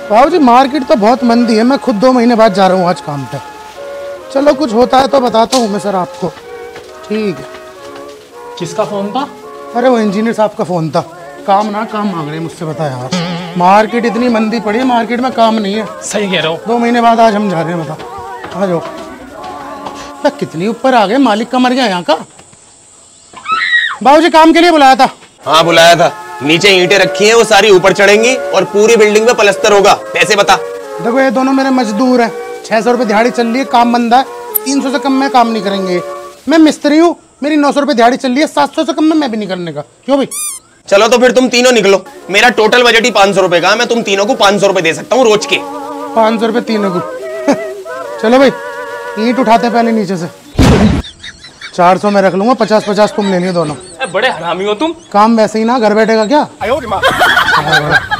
बाबू जी market तो बहुत मंदी है, मैं खुद 2 महीने बाद जा रहा हूँ आज काम पे। चलो कुछ होता है तो बताता हूँ मैं सर आपको। ठीक है। किसका फोन था? अरे वो इंजीनियर साहब का फोन था। काम मांग रहे मुझसे, बता यार। मार्केट इतनी मंदी पड़ी है, मार्केट में काम नहीं है। सही कह रहे हो। 2 महीने बाद आज हम जा रहे हैं, बता। आ जाओ। कितनी ऊपर आ गए, मालिक का मर गया यहाँ का। बाबू जी काम के लिए बुलाया था। हाँ बुलाया था। नीचे ईंटें रखी हैं, वो सारी ऊपर चढ़ेंगी और पूरी बिल्डिंग में प्लास्टर होगा। पैसे बता। देखो ये दोनों मेरे मजदूर हैं, 600 रुपये दिहाड़ी चल रही है, काम बंदा है। 300 से कम में काम नहीं करेंगे। मैं मिस्त्री हूँ, मेरी 900 रुपये दिहाड़ी चल रही है, 700 से कम में मैं भी नहीं करने का। क्यों भाई? चलो तो फिर तुम तीनों निकलो। मेरा टोटल बजट ही 500 रुपए का है। मैं तुम तीनों को 500 रुपए दे सकता हूँ रोज के। 500 रुपये तीनों को? चलो भाई ईंट उठाते पहले नीचे से। 400 में रख लूंगा, 50-50 तुम ले लियो दोनों। बड़े हरामी हो तुम। काम वैसे ही ना, घर बैठेगा क्या?